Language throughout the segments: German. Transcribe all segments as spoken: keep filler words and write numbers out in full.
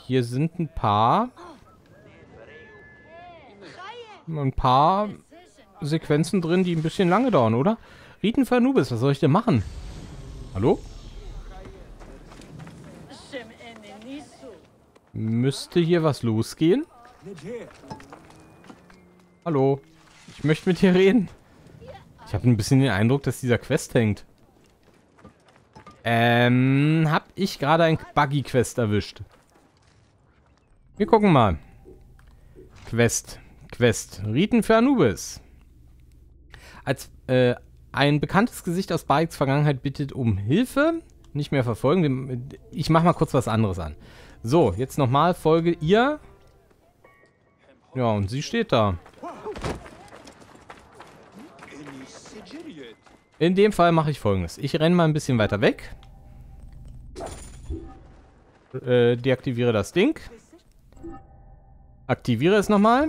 hier sind ein paar... Ein paar Sequenzen drin, die ein bisschen lange dauern, oder? Riten für Anubis, was soll ich denn machen? Hallo? Müsste hier was losgehen? Hallo? Ich möchte mit dir reden. Ich habe ein bisschen den Eindruck, dass dieser Quest hängt. Ähm, hab ich gerade ein Buggy-Quest erwischt? Wir gucken mal. Quest. Quest. Riten für Anubis. Als äh, ein bekanntes Gesicht aus Bariks Vergangenheit bittet um Hilfe. Nicht mehr verfolgen. Ich mache mal kurz was anderes an. So, jetzt nochmal folge ihr. Ja, und sie steht da. In dem Fall mache ich Folgendes. Ich renne mal ein bisschen weiter weg. Äh, deaktiviere das Ding. Aktiviere es nochmal.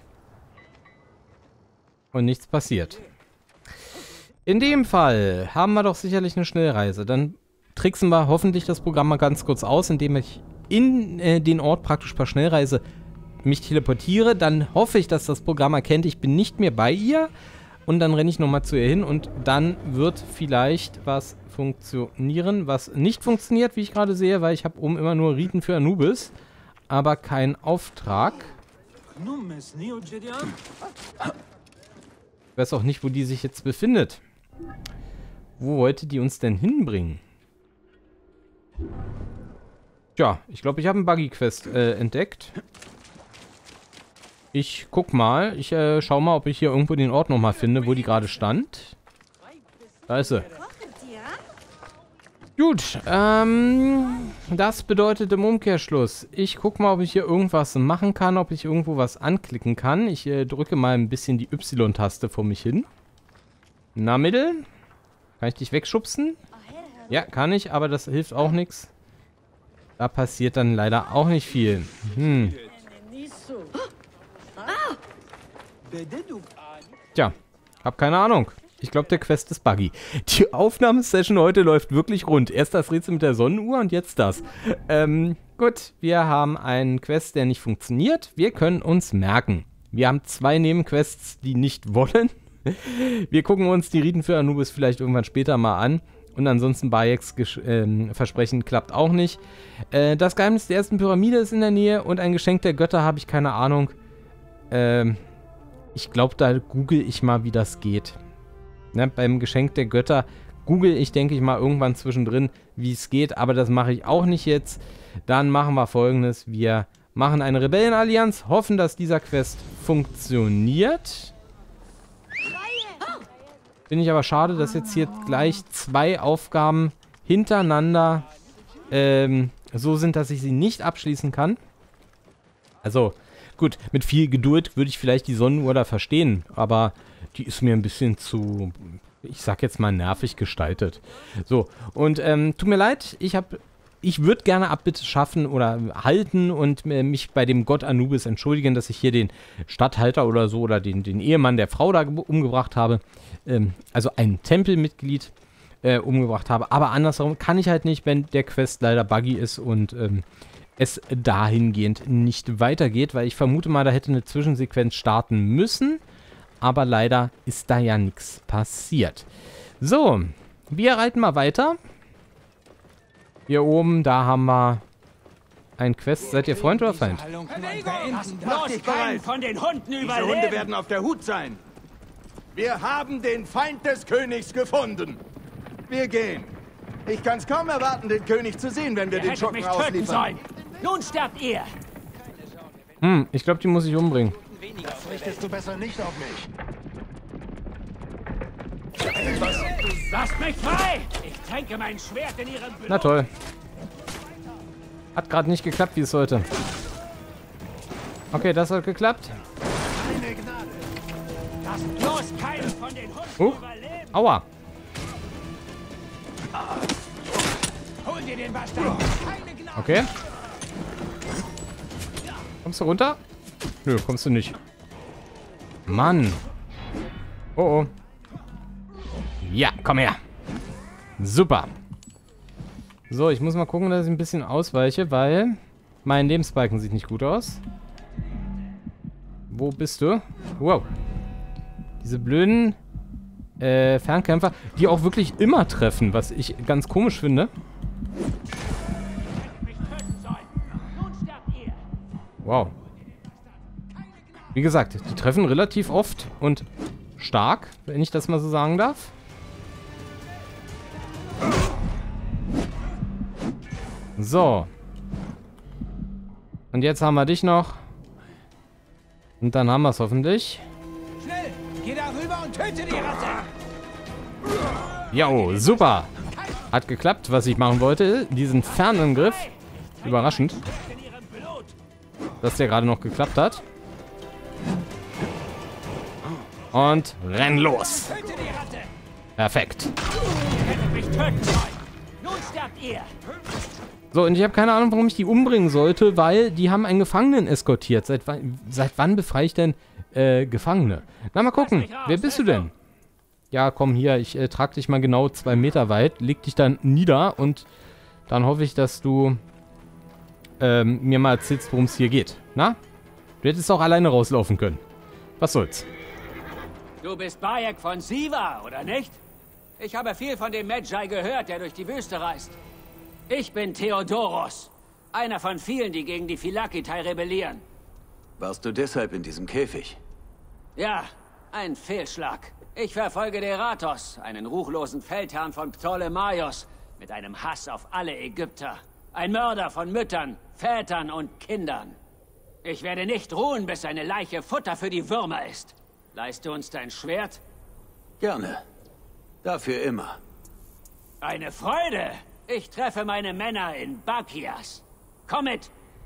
Und nichts passiert. In dem Fall haben wir doch sicherlich eine Schnellreise. Dann tricksen wir hoffentlich das Programm mal ganz kurz aus, indem ich in äh, den Ort praktisch per Schnellreise mich teleportiere. Dann hoffe ich, dass das Programm erkennt, ich bin nicht mehr bei ihr. Und dann renne ich nochmal zu ihr hin und dann wird vielleicht was funktionieren, was nicht funktioniert, wie ich gerade sehe, weil ich habe oben immer nur Riten für Anubis, aber keinen Auftrag. Ich weiß auch nicht, wo die sich jetzt befindet. Wo wollte die uns denn hinbringen? Tja, ich glaube, ich habe einen Buggy-Quest äh, entdeckt. Ich guck mal. Ich äh, schau mal, ob ich hier irgendwo den Ort nochmal finde, wo die gerade stand. Da ist sie. Gut, ähm, das bedeutet im Umkehrschluss, ich guck mal, ob ich hier irgendwas machen kann, ob ich irgendwo was anklicken kann. Ich äh, drücke mal ein bisschen die Y-Taste vor mich hin. Na, Mittel? Kann ich dich wegschubsen? Ja, kann ich, aber das hilft auch nichts. Da passiert dann leider auch nicht viel. Hm. Tja, hab keine Ahnung. Ich glaube, der Quest ist buggy. Die Aufnahmesession heute läuft wirklich rund. Erst das Rätsel mit der Sonnenuhr und jetzt das. Ähm, gut, wir haben einen Quest, der nicht funktioniert. Wir können uns merken. Wir haben zwei Nebenquests, die nicht wollen. Wir gucken uns die Riten für Anubis vielleicht irgendwann später mal an. Und ansonsten Bayeks äh, Versprechen klappt auch nicht. Äh, das Geheimnis der ersten Pyramide ist in der Nähe und ein Geschenk der Götter habe ich keine Ahnung. Ähm, ich glaube, da google ich mal, wie das geht. Ne, beim Geschenk der Götter google ich, denke ich mal, irgendwann zwischendrin, wie es geht. Aber das mache ich auch nicht jetzt. Dann machen wir Folgendes. Wir machen eine Rebellenallianz, hoffen, dass dieser Quest funktioniert. Finde ich aber schade, dass jetzt hier gleich zwei Aufgaben hintereinander ähm, so sind, dass ich sie nicht abschließen kann. Also, gut, mit viel Geduld würde ich vielleicht die Sonnenuhr da verstehen, aber die ist mir ein bisschen zu, ich sag jetzt mal, nervig gestaltet. So, und ähm, tut mir leid, ich habe, ich würde gerne Abbitte schaffen oder halten und äh, mich bei dem Gott Anubis entschuldigen, dass ich hier den Statthalter oder so oder den, den Ehemann der Frau da umgebracht habe. Ähm, also ein Tempelmitglied äh, umgebracht habe. Aber andersherum kann ich halt nicht, wenn der Quest leider buggy ist und ähm, es dahingehend nicht weitergeht, weil ich vermute mal, da hätte eine Zwischensequenz starten müssen. Aber leider ist da ja nichts passiert. So, wir reiten mal weiter. Hier oben, da haben wir ein Quest. Seid ihr Freund oder Feind? Von den Hunden Diese Hunde werden auf der Hut sein. Wir haben den Feind des Königs gefunden. Wir gehen. Ich kann es kaum erwarten, den König zu sehen, wenn wir den Schurken ausliefern. Nun sterbt ihr. Hm, ich glaube, die muss ich umbringen. Das richtest du besser nicht auf mich. Lasst mich frei! Ich tränke mein Schwert in ihren Blut. Na toll. Hat gerade nicht geklappt, wie es sollte. Okay, das hat geklappt. Lasst bloß keinen von den Hunden Huch. überleben. Aua. Hol dir den Bastard. Keine Gnade. Okay. Kommst du runter? Nö, kommst du nicht. Mann. Oh oh. Ja, komm her. Super. So, ich muss mal gucken, dass ich ein bisschen ausweiche, weil Mein Lebensbalken sieht nicht gut aus. Wo bist du? Wow. Diese blöden äh, Fernkämpfer, die auch wirklich immer treffen, was ich ganz komisch finde. Wow. Wie gesagt, die treffen relativ oft und stark, wenn ich das mal so sagen darf. So. Und jetzt haben wir dich noch. Und dann haben wir es hoffentlich. Schnell, geh da rüber und töte die Ratte. Jo, super. Hat geklappt, was ich machen wollte. Diesen Fernangriff. Überraschend. Dass der gerade noch geklappt hat. Und renn los. Perfekt. So, und ich habe keine Ahnung, warum ich die umbringen sollte, weil die haben einen Gefangenen eskortiert. Seit, seit wann befreie ich denn äh, Gefangene? Na, mal gucken. Wer bist du denn? Ja, komm hier, ich äh, trage dich mal genau zwei Meter weit, leg dich dann nieder und dann hoffe ich, dass du ähm, mir mal erzählst, worum es hier geht. Na? Du hättest auch alleine rauslaufen können. Was soll's? Du bist Bayek von Siva, oder nicht? Ich habe viel von dem Medjay gehört, der durch die Wüste reist. Ich bin Theodoros, einer von vielen, die gegen die Phylakitai rebellieren. Warst du deshalb in diesem Käfig? Ja, ein Fehlschlag. Ich verfolge Deratos, einen ruchlosen Feldherrn von Ptolemaios, mit einem Hass auf alle Ägypter. Ein Mörder von Müttern, Vätern und Kindern. Ich werde nicht ruhen, bis seine Leiche Futter für die Würmer ist. Leihst du uns dein Schwert? Gerne. Dafür immer. Eine Freude! Ich treffe meine Männer in Bakias. Komm mit!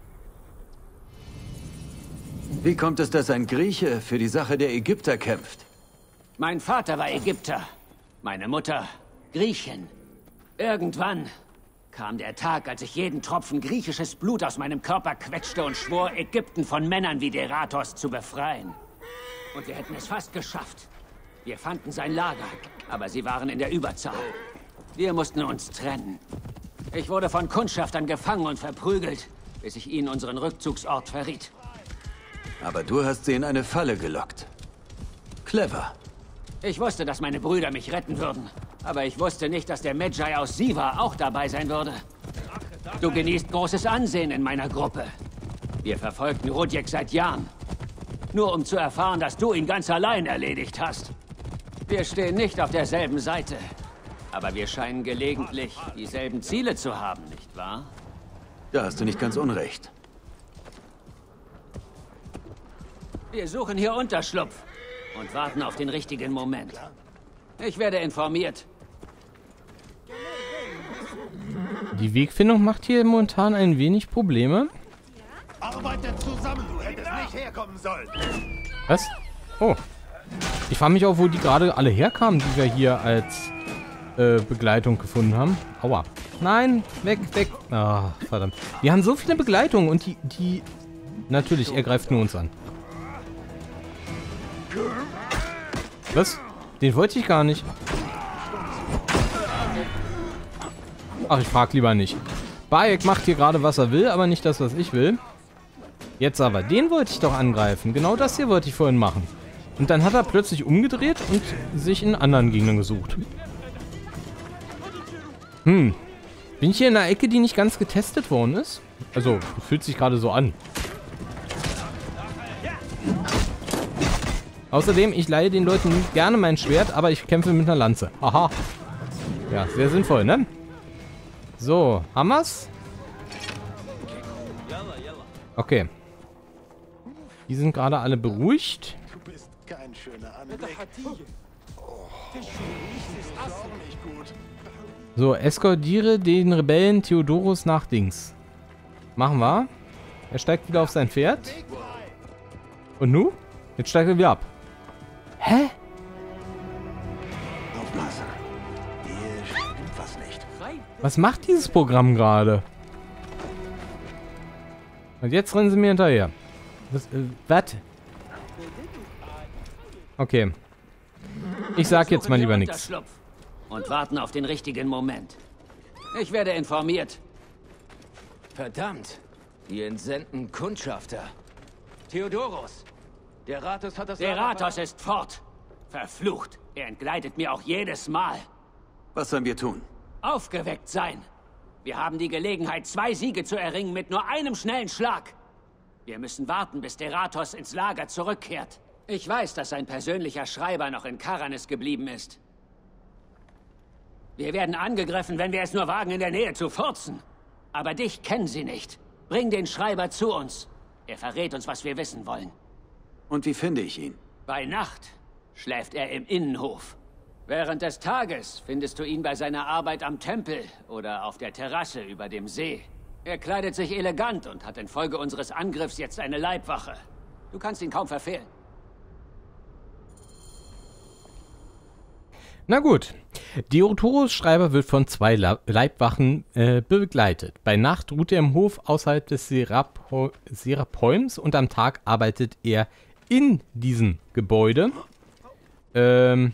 Wie kommt es, dass ein Grieche für die Sache der Ägypter kämpft? Mein Vater war Ägypter, meine Mutter Griechin. Irgendwann kam der Tag, als ich jeden Tropfen griechisches Blut aus meinem Körper quetschte und schwor, Ägypten von Männern wie Deratos zu befreien. Und wir hätten es fast geschafft. Wir fanden sein Lager, aber sie waren in der Überzahl. Wir mussten uns trennen. Ich wurde von Kundschaftern gefangen und verprügelt, bis ich ihnen unseren Rückzugsort verriet. Aber du hast sie in eine Falle gelockt. Clever. Ich wusste, dass meine Brüder mich retten würden. Aber ich wusste nicht, dass der Medjay aus Siva auch dabei sein würde. Du genießt großes Ansehen in meiner Gruppe. Wir verfolgten Rudjek seit Jahren. Nur um zu erfahren, dass du ihn ganz allein erledigt hast. Wir stehen nicht auf derselben Seite. Aber wir scheinen gelegentlich dieselben Ziele zu haben, nicht wahr? Da hast du nicht ganz unrecht. Wir suchen hier Unterschlupf und warten auf den richtigen Moment. Ich werde informiert. Die Wegfindung macht hier momentan ein wenig Probleme. Arbeitet zusammen, du hättest nicht herkommen sollen. Was? Oh. Ich frage mich auch, wo die gerade alle herkamen, die wir hier als äh, Begleitung gefunden haben. Aua. Nein, weg, weg. Ah, verdammt. Wir haben so viele Begleitungen und die, die... Natürlich, er greift nur uns an. Was? Den wollte ich gar nicht. Ach, ich frag lieber nicht. Bayek macht hier gerade, was er will, aber nicht das, was ich will. Jetzt aber, den wollte ich doch angreifen. Genau das hier wollte ich vorhin machen. Und dann hat er plötzlich umgedreht und sich einen anderen Gegner gesucht. Hm. Bin ich hier in einer Ecke, die nicht ganz getestet worden ist? Also, fühlt sich gerade so an. Außerdem, ich leihe den Leuten gerne mein Schwert, aber ich kämpfe mit einer Lanze. Aha. Ja, sehr sinnvoll, ne? So, haben wir's? Okay. Die sind gerade alle beruhigt. Du bist kein schöner Anblick. So, eskortiere den Rebellen Theodoros nach Dings. Machen wir. Er steigt wieder auf sein Pferd. Und nu? Jetzt steigt er wieder ab. Hä? Aufpassen. Hier stimmt was nicht. Was macht dieses Programm gerade? Und jetzt rennen sie mir hinterher. Was? Äh, was? Okay. Ich sag jetzt mal lieber nichts. Und warten auf den richtigen Moment. Ich werde informiert. Verdammt. Die entsenden Kundschafter. Theodoros. Der Ratos hat das... Der Lager Ratos ist fort. Verflucht. Er entgleitet mir auch jedes Mal. Was sollen wir tun? Aufgeweckt sein. Wir haben die Gelegenheit, zwei Siege zu erringen mit nur einem schnellen Schlag. Wir müssen warten, bis der Ratos ins Lager zurückkehrt. Ich weiß, dass sein persönlicher Schreiber noch in Karanis geblieben ist. Wir werden angegriffen, wenn wir es nur wagen, in der Nähe zu furzen. Aber dich kennen sie nicht. Bring den Schreiber zu uns. Er verrät uns, was wir wissen wollen. Und wie finde ich ihn? Bei Nacht schläft er im Innenhof. Während des Tages findest du ihn bei seiner Arbeit am Tempel oder auf der Terrasse über dem See. Er kleidet sich elegant und hat infolge unseres Angriffs jetzt eine Leibwache. Du kannst ihn kaum verfehlen. Na gut. Theodoros Schreiber wird von zwei La Leibwachen äh, begleitet. Bei Nacht ruht er im Hof außerhalb des Serapo Serapeums und am Tag arbeitet er in diesem Gebäude. Ähm...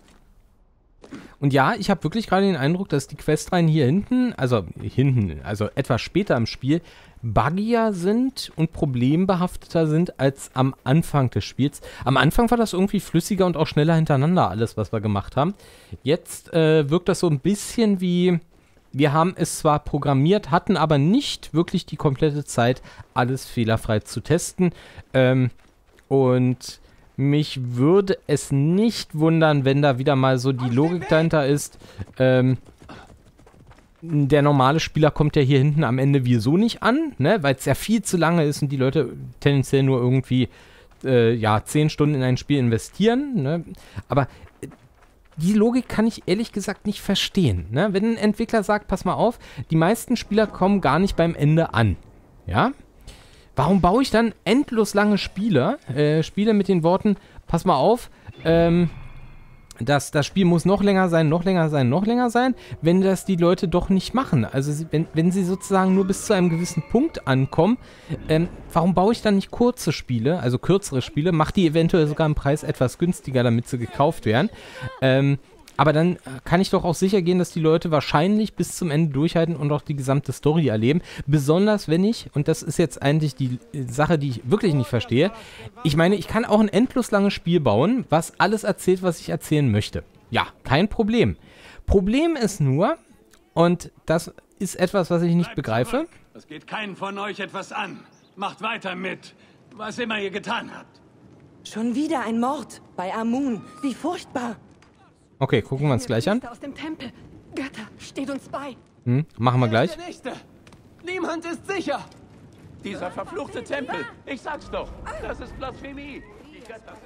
Und ja, ich habe wirklich gerade den Eindruck, dass die Questreihen hier hinten, also hinten, also etwas später im Spiel, buggier sind und problembehafteter sind als am Anfang des Spiels. Am Anfang war das irgendwie flüssiger und auch schneller hintereinander, alles, was wir gemacht haben. Jetzt äh, wirkt das so ein bisschen wie, wir haben es zwar programmiert, hatten aber nicht wirklich die komplette Zeit, alles fehlerfrei zu testen. Ähm, und... Mich würde es nicht wundern, wenn da wieder mal so die Logik dahinter ist. Ähm, der normale Spieler kommt ja hier hinten am Ende wieso nicht an, ne? Weil es ja viel zu lange ist und die Leute tendenziell nur irgendwie äh, ja, zehn Stunden in ein Spiel investieren. Ne? Aber äh, die Logik kann ich ehrlich gesagt nicht verstehen. Ne? Wenn ein Entwickler sagt, pass mal auf, die meisten Spieler kommen gar nicht beim Ende an. Ja? Warum baue ich dann endlos lange Spiele, äh, Spiele mit den Worten, pass mal auf, ähm, das, das Spiel muss noch länger sein, noch länger sein, noch länger sein, wenn das die Leute doch nicht machen. Also sie, wenn, wenn sie sozusagen nur bis zu einem gewissen Punkt ankommen, ähm, warum baue ich dann nicht kurze Spiele, also kürzere Spiele, mach die eventuell sogar im Preis etwas günstiger, damit sie gekauft werden, ähm, aber dann kann ich doch auch sicher gehen, dass die Leute wahrscheinlich bis zum Ende durchhalten und auch die gesamte Story erleben. Besonders wenn ich, und das ist jetzt eigentlich die Sache, die ich wirklich nicht verstehe, ich meine, ich kann auch ein endlos langes Spiel bauen, was alles erzählt, was ich erzählen möchte. Ja, kein Problem. Problem ist nur, und das ist etwas, was ich nicht begreife. Das geht keinen von euch etwas an. Macht weiter mit, was immer ihr getan habt. Schon wieder ein Mord bei Amun. Wie furchtbar. Okay, gucken wir uns gleich an. Aus dem Tempel. Götter, steht uns bei. Hm, machen wir gleich. Der Nächste. Niemand ist sicher. Dieser verfluchte Tempel. Ich sag's doch. Das ist Blasphemie. Die Götter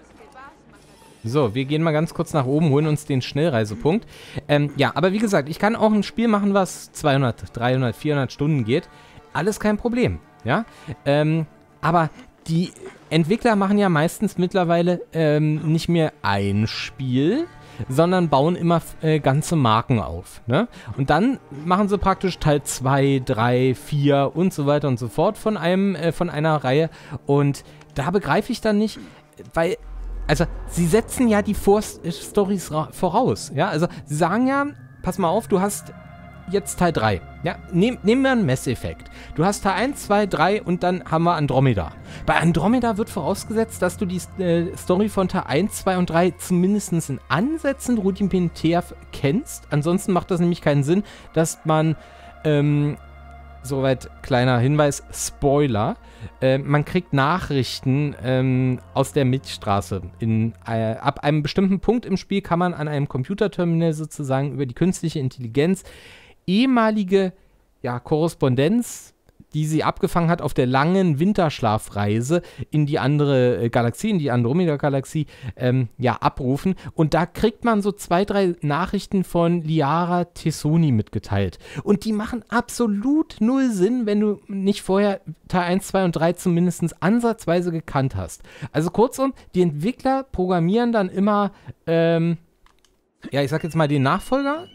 sind... So, wir gehen mal ganz kurz nach oben, holen uns den Schnellreisepunkt. Ähm, ja, aber wie gesagt, ich kann auch ein Spiel machen, was zweihundert, dreihundert, vierhundert Stunden geht. Alles kein Problem, ja. Ähm, aber die Entwickler machen ja meistens mittlerweile ähm, nicht mehr ein Spiel, sondern bauen immer äh, ganze Marken auf. Ne? Und dann machen sie praktisch Teil zwei, drei, vier und so weiter und so fort von einem, äh, von einer Reihe. Und da begreife ich dann nicht, weil, also sie setzen ja die Vor-Stories voraus. Ja? Also sie sagen ja, pass mal auf, du hast jetzt Teil drei. Ja? Nehm, nehmen wir einen Mass Effect. Du hast Teil eins, zwei, drei und dann haben wir Andromeda. Bei Andromeda wird vorausgesetzt, dass du die äh, Story von Teil eins, zwei und drei zumindest in Ansätzen rudimentär kennst. Ansonsten macht das nämlich keinen Sinn, dass man, ähm, soweit kleiner Hinweis, Spoiler, äh, man kriegt Nachrichten ähm, aus der Milchstraße. In, äh, ab einem bestimmten Punkt im Spiel kann man an einem Computerterminal sozusagen über die künstliche Intelligenz ehemalige ja, Korrespondenz, die sie abgefangen hat auf der langen Winterschlafreise in die andere äh, Galaxie, in die Andromeda-Galaxie, ähm, ja, abrufen. Und da kriegt man so zwei, drei Nachrichten von Liara T'Soni mitgeteilt. Und die machen absolut null Sinn, wenn du nicht vorher Teil eins, zwei und drei zumindest ansatzweise gekannt hast. Also kurzum, die Entwickler programmieren dann immer, ähm, ja, ich sag jetzt mal den Nachfolger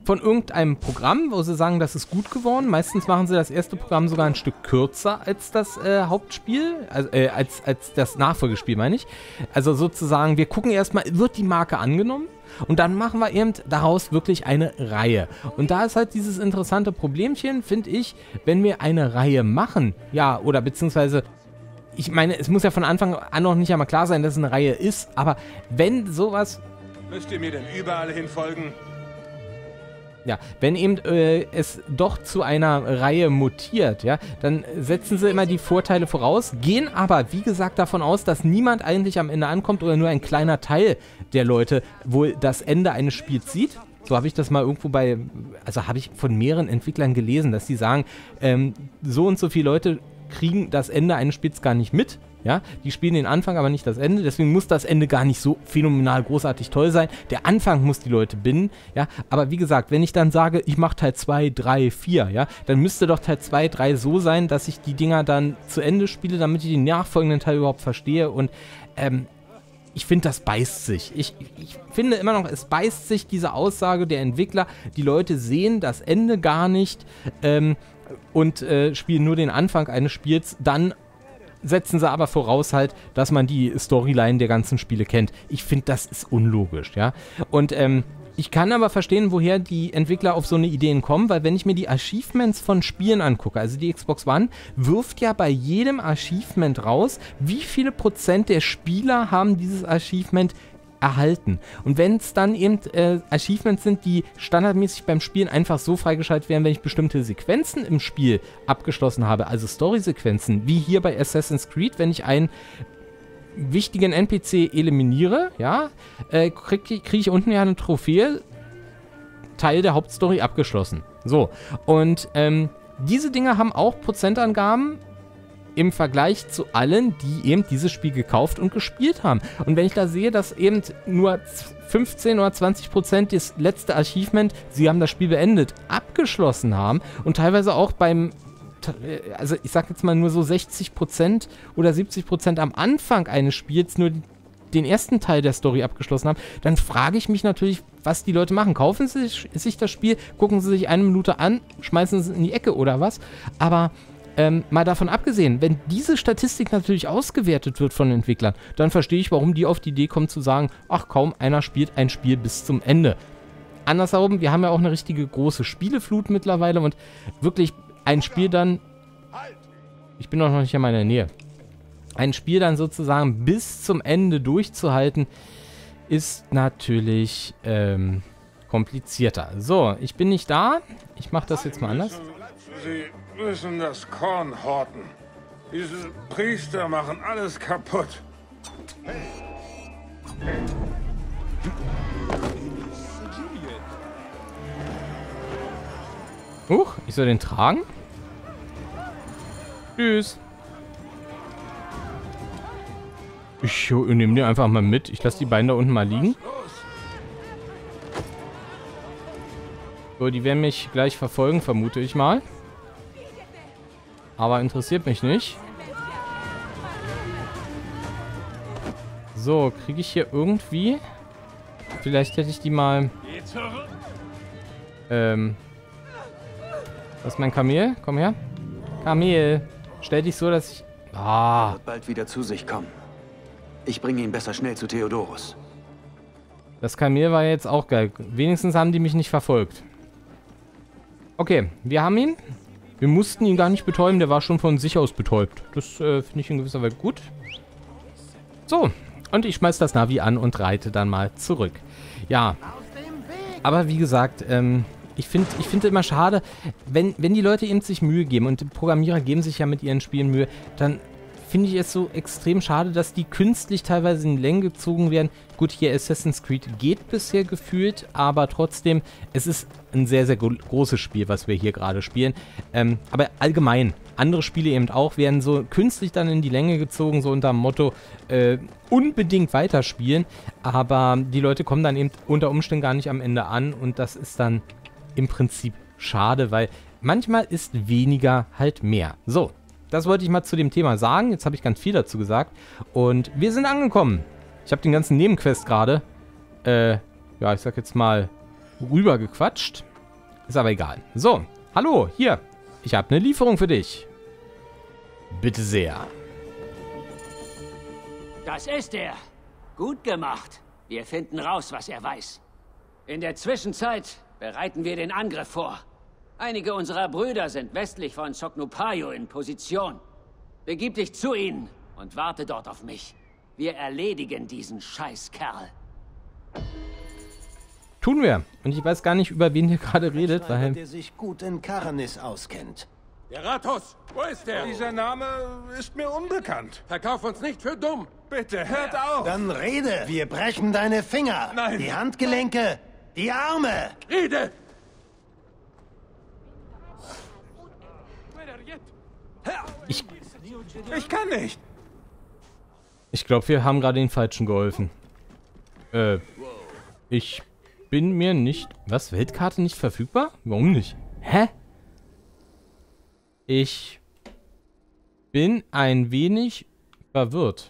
von irgendeinem Programm, wo sie sagen, das ist gut geworden. Meistens machen sie das erste Programm sogar ein Stück kürzer als das äh, Hauptspiel, also, äh, als, als das Nachfolgespiel, meine ich. Also sozusagen, wir gucken erstmal, wird die Marke angenommen? Und dann machen wir eben daraus wirklich eine Reihe. Und da ist halt dieses interessante Problemchen, finde ich, wenn wir eine Reihe machen, ja, oder beziehungsweise, ich meine, es muss ja von Anfang an noch nicht einmal klar sein, dass es eine Reihe ist, aber wenn sowas... Müsst ihr mir denn überall hin folgen? Ja, wenn eben äh, es doch zu einer Reihe mutiert, ja, dann setzen sie immer die Vorteile voraus, gehen aber, wie gesagt, davon aus, dass niemand eigentlich am Ende ankommt oder nur ein kleiner Teil der Leute wohl das Ende eines Spiels sieht. So habe ich das mal irgendwo bei, also habe ich von mehreren Entwicklern gelesen, dass die sagen, ähm, so und so viele Leute kriegen das Ende eines Spiels gar nicht mit. Ja, die spielen den Anfang, aber nicht das Ende. Deswegen muss das Ende gar nicht so phänomenal großartig toll sein. Der Anfang muss die Leute binden. Ja, aber wie gesagt, wenn ich dann sage, ich mache Teil zwei, drei, vier, ja, dann müsste doch Teil zwei, drei so sein, dass ich die Dinger dann zu Ende spiele, damit ich den nachfolgenden Teil überhaupt verstehe. Und ähm, ich finde, das beißt sich. Ich, ich finde immer noch, es beißt sich diese Aussage der Entwickler. Die Leute sehen das Ende gar nicht ähm, und äh, spielen nur den Anfang eines Spiels. Dann setzen sie aber voraus halt, dass man die Storyline der ganzen Spiele kennt. Ich finde, das ist unlogisch, ja. Und ähm, ich kann aber verstehen, woher die Entwickler auf so eine Ideen kommen, weil wenn ich mir die Achievements von Spielen angucke, also die Xbox One wirft ja bei jedem Achievement raus, wie viele Prozent der Spieler haben dieses Achievement erhalten. Und wenn es dann eben äh, Achievements sind, die standardmäßig beim Spielen einfach so freigeschaltet werden, wenn ich bestimmte Sequenzen im Spiel abgeschlossen habe, also Story-Sequenzen, wie hier bei Assassin's Creed, wenn ich einen wichtigen N P C eliminiere, ja, äh, kriege krieg ich unten ja eine Trophäe, Teil der Hauptstory abgeschlossen. So, und ähm, diese Dinge haben auch Prozentangaben im Vergleich zu allen, die eben dieses Spiel gekauft und gespielt haben. Und wenn ich da sehe, dass eben nur fünfzehn oder zwanzig Prozent das letzte Achievement, sie haben das Spiel beendet, abgeschlossen haben und teilweise auch beim, also ich sag jetzt mal nur so sechzig Prozent oder siebzig Prozent am Anfang eines Spiels nur den ersten Teil der Story abgeschlossen haben, dann frage ich mich natürlich, was die Leute machen. Kaufen sie sich das Spiel, gucken sie sich eine Minute an, schmeißen es in die Ecke oder was, aber Ähm, mal davon abgesehen, wenn diese Statistik natürlich ausgewertet wird von Entwicklern, dann verstehe ich, warum die auf die Idee kommen zu sagen, ach, kaum einer spielt ein Spiel bis zum Ende. Andersherum, wir haben ja auch eine richtige große Spieleflut mittlerweile und wirklich ein Spiel dann, ich bin doch noch nicht in meiner Nähe, ein Spiel dann sozusagen bis zum Ende durchzuhalten, ist natürlich ähm, komplizierter. So, ich bin nicht da, ich mache das jetzt mal anders. Sie müssen das Korn horten. Diese Priester machen alles kaputt. Huch, ich soll den tragen? Tschüss. Ich nehme den einfach mal mit. Ich lasse die beiden da unten mal liegen. So, die werden mich gleich verfolgen, vermute ich mal. Aber interessiert mich nicht. So, kriege ich hier irgendwie... Vielleicht hätte ich die mal... Ähm... Das ist mein Kamel. Komm her. Kamel. Stell dich so, dass ich... Ah. Er wird bald wieder zu sich kommen. Ich bringe ihn besser schnell zu Theodorus. Das Kamel war jetzt auch geil. Wenigstens haben die mich nicht verfolgt. Okay, wir haben ihn. Wir mussten ihn gar nicht betäuben, der war schon von sich aus betäubt. Das äh, finde ich in gewisser Weise gut. So, und ich schmeiß das Navi an und reite dann mal zurück. Ja, aber wie gesagt, ähm, ich finde ich finde immer schade, wenn, wenn die Leute eben sich Mühe geben und die Programmierer geben sich ja mit ihren Spielen Mühe, dann finde ich es so extrem schade, dass die künstlich teilweise in die Länge gezogen werden. Gut, hier Assassin's Creed geht bisher gefühlt, aber trotzdem, es ist ein sehr, sehr großes Spiel, was wir hier gerade spielen. Ähm, aber allgemein, andere Spiele eben auch, werden so künstlich dann in die Länge gezogen, so unter dem Motto, äh, unbedingt weiterspielen. Aber die Leute kommen dann eben unter Umständen gar nicht am Ende an und das ist dann im Prinzip schade, weil manchmal ist weniger halt mehr. So. Das wollte ich mal zu dem Thema sagen. Jetzt habe ich ganz viel dazu gesagt. Und wir sind angekommen. Ich habe den ganzen Nebenquest gerade, äh, ja, ich sag jetzt mal, rübergequatscht. Ist aber egal. So, hallo, hier. Ich habe eine Lieferung für dich. Bitte sehr. Das ist er. Gut gemacht. Wir finden raus, was er weiß. In der Zwischenzeit bereiten wir den Angriff vor. Einige unserer Brüder sind westlich von Soknupayo in Position. Begib dich zu ihnen und warte dort auf mich. Wir erledigen diesen Scheißkerl. Tun wir. Und ich weiß gar nicht, über wen ihr gerade redet, weil... der sich gut in Karanis auskennt. Der Rathos, wo ist der? Dieser Name ist mir unbekannt. Verkauf uns nicht für dumm. Bitte, hört auf! Dann rede! Wir brechen deine Finger! Nein. Die Handgelenke! Die Arme! Rede! Ich, Ich kann nicht! ich glaube, wir haben gerade den Falschen geholfen. Äh, ich bin mir nicht... Was? Weltkarte nicht verfügbar? Warum nicht? Hä? Ich bin ein wenig verwirrt.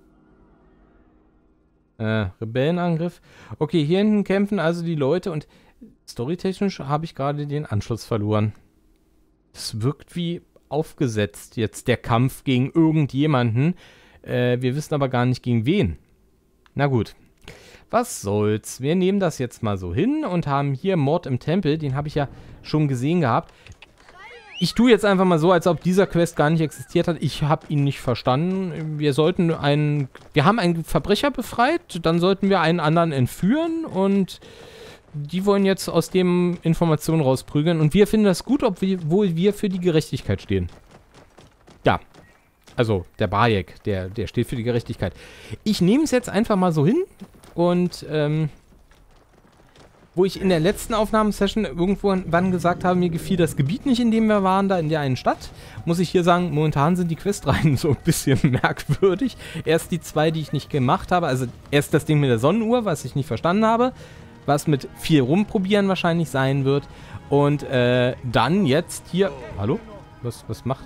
Äh, Rebellenangriff. Okay, hier hinten kämpfen also die Leute und storytechnisch habe ich gerade den Anschluss verloren. Das wirkt wie aufgesetzt jetzt, der Kampf gegen irgendjemanden. Äh, wir wissen aber gar nicht gegen wen. Na gut. Was soll's. Wir nehmen das jetzt mal so hin und haben hier Mord im Tempel. Den habe ich ja schon gesehen gehabt. Ich tue jetzt einfach mal so, als ob dieser Quest gar nicht existiert hat. Ich habe ihn nicht verstanden. Wir sollten einen... Wir haben einen Verbrecher befreit. Dann sollten wir einen anderen entführen. Und die wollen jetzt aus dem Informationen rausprügeln. Und wir finden das gut, obwohl wir für die Gerechtigkeit stehen. Ja. Also, der Bayek, der, der steht für die Gerechtigkeit. Ich nehme es jetzt einfach mal so hin. Und, ähm... wo ich in der letzten Aufnahmesession irgendwann gesagt habe, mir gefiel das Gebiet nicht, in dem wir waren, da in der einen Stadt, muss ich hier sagen, momentan sind die Questreihen so ein bisschen merkwürdig. Erst die zwei, die ich nicht gemacht habe, also erst das Ding mit der Sonnenuhr, was ich nicht verstanden habe, was mit viel rumprobieren wahrscheinlich sein wird. Und äh, dann jetzt hier... Hallo? Was, was macht...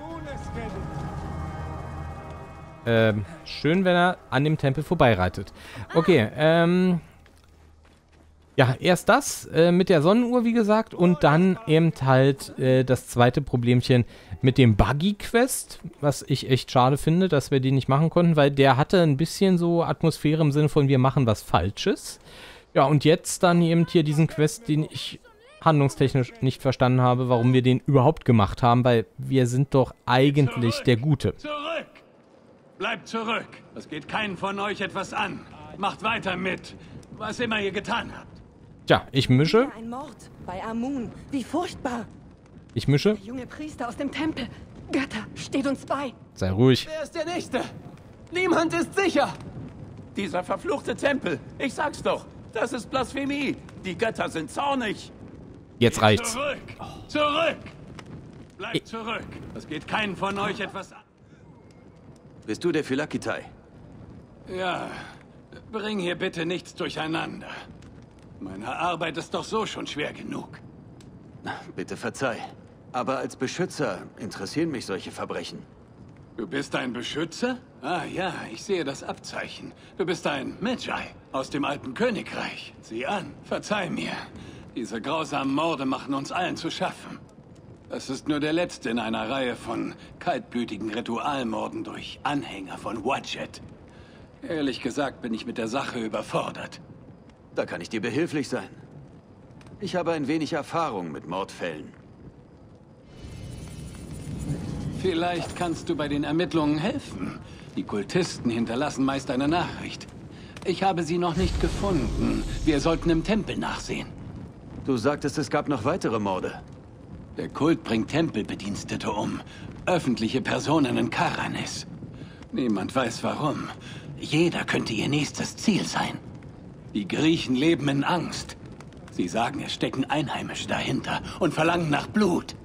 Ähm, schön, wenn er an dem Tempel vorbeireitet. Okay, ähm... ja, erst das äh, mit der Sonnenuhr, wie gesagt, und dann eben halt äh, das zweite Problemchen mit dem Buggy-Quest, was ich echt schade finde, dass wir den nicht machen konnten, weil der hatte ein bisschen so Atmosphäre im Sinne von, wir machen was Falsches. Ja, und jetzt dann eben hier diesen Quest, den ich handlungstechnisch nicht verstanden habe, warum wir den überhaupt gemacht haben, weil wir sind doch eigentlich Zurück. der Gute. Zurück! Bleibt zurück! Das geht keinen von euch etwas an. Macht weiter mit, was immer ihr getan habt. Tja, ich mische. Ein Mord bei Amun. Wie furchtbar. Ich mische. Der junge Priester aus dem Tempel. Götter, steht uns bei. Sei ruhig. Wer ist der Nächste? Niemand ist sicher! Dieser verfluchte Tempel. Ich sag's doch. Das ist Blasphemie. Die Götter sind zornig. Jetzt reicht's. Zurück! Zurück! Bleibt zurück! Das geht keinen von euch etwas an. Bist du der Phylakitai? Ja, bring hier bitte nichts durcheinander. Meine Arbeit ist doch so schon schwer genug. Bitte verzeih. Aber als Beschützer interessieren mich solche Verbrechen. Du bist ein Beschützer? Ah ja, ich sehe das Abzeichen. Du bist ein Medjay aus dem alten Königreich. Sieh an, verzeih mir. Diese grausamen Morde machen uns allen zu schaffen. Das ist nur der letzte in einer Reihe von kaltblütigen Ritualmorden durch Anhänger von Wadjet. Ehrlich gesagt bin ich mit der Sache überfordert. Da kann ich dir behilflich sein. Ich habe ein wenig Erfahrung mit Mordfällen. Vielleicht kannst du bei den Ermittlungen helfen. Die Kultisten hinterlassen meist eine Nachricht. Ich habe sie noch nicht gefunden. Wir sollten im Tempel nachsehen. Du sagtest, es gab noch weitere Morde. Der Kult bringt Tempelbedienstete um. Öffentliche Personen in Karanis. Niemand weiß warum. Jeder könnte ihr nächstes Ziel sein. Die Griechen leben in Angst. Sie sagen, es stecken Einheimische dahinter und verlangen nach Blut.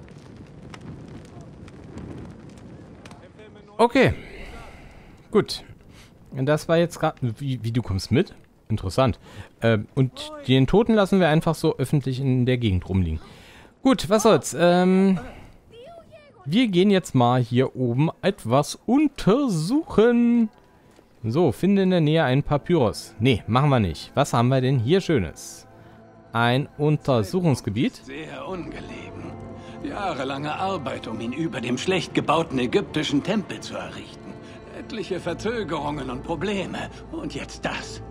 Okay. Gut. Das war jetzt gerade... Wie, wie, du kommst mit? Interessant. Ähm, und den Toten lassen wir einfach so öffentlich in der Gegend rumliegen. Gut, was soll's. Ähm, wir gehen jetzt mal hier oben etwas untersuchen. So, finde in der Nähe einen Papyrus. Nee, machen wir nicht. Was haben wir denn hier Schönes? ein Untersuchungsgebiet. Sehr ungelegen. Jahrelange Arbeit, um ihn über dem schlecht gebauten ägyptischen Tempel zu errichten. Etliche Verzögerungen und Probleme. Und jetzt das.